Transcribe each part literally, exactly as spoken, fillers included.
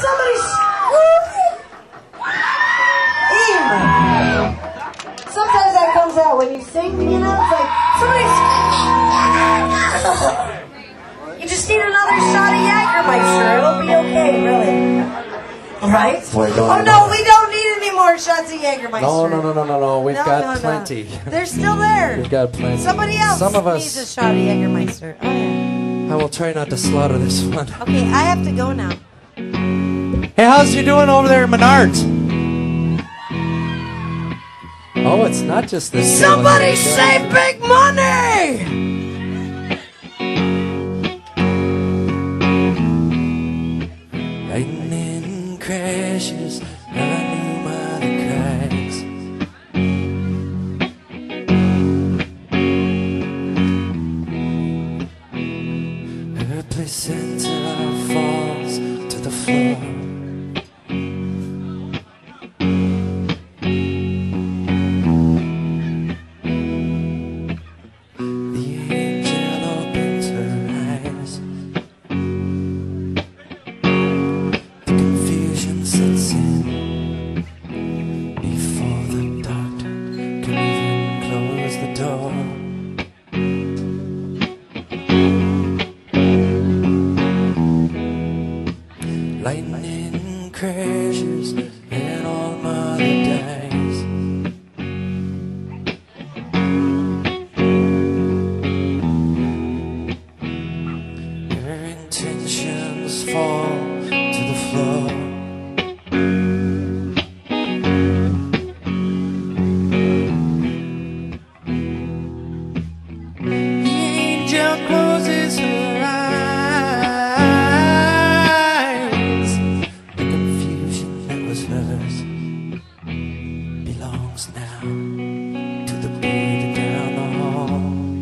somebody screaming. Sometimes that comes out when you sing, you know? It's like, somebody's... You just need another shot of Jägermeister. It'll be okay, really. Right? Boy, no, oh, no, we don't need any more shots of Jägermeister. No, no, no, no, no, no. We've no, got no, plenty. No. They're still there. We've got plenty. Somebody else Some of us, needs a shot of Jägermeister. Oh, yeah. I will try not to slaughter this one. Okay, I have to go now. Hey, how's you doing over there in Menards? Oh, it's not just this. Somebody say big money! Lightning crashes, I knew mother cries. Her placenta falls to the floor. Lightning crashes and all mother dies. Her intentions fall to the floor. The angel closes her eyes. Belongs now to the baby down the hall.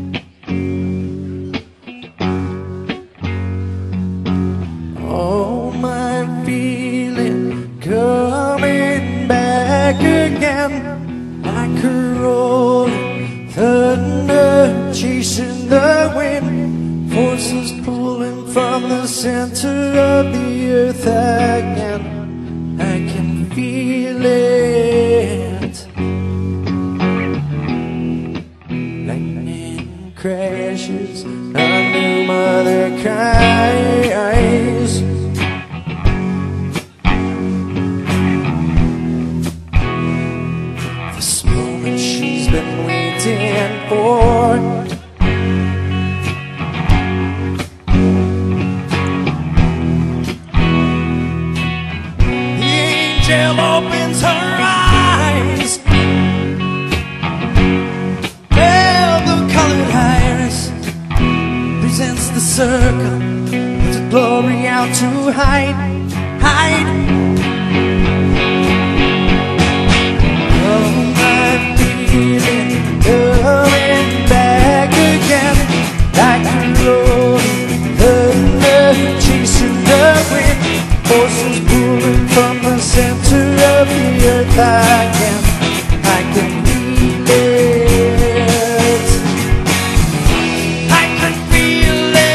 Oh, my feeling coming back again, like a rolling thunder chasing the wind, forces pulling from the center of the earth again. I can feel it. Lightning crashes, I knew mother cries. This moment she's been waiting for. Opens her eyes, well, the colored iris presents the circle with the glory out to hide, hide. Oh, my feeling coming back again, like a rolling thunder chasing the wind, forces pulling from the center of the earth again. I can feel it. I can feel it.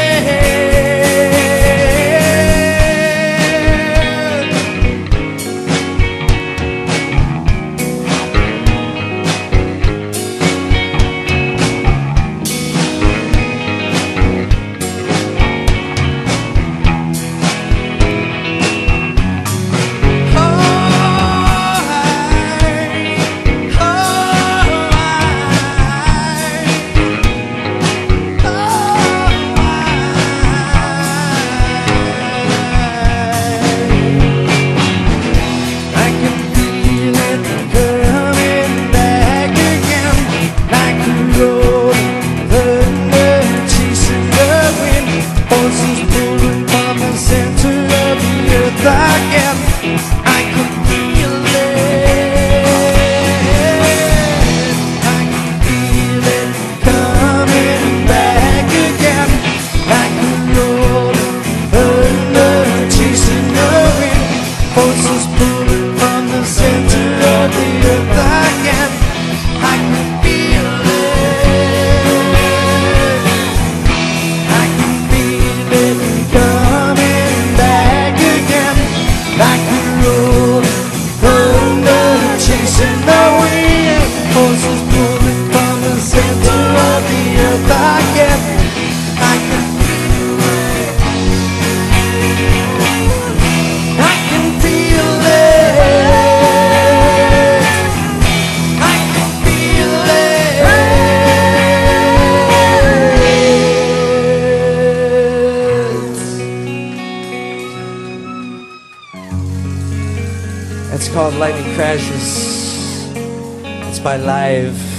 baby. It's called Lightning Crashes. It's by Live.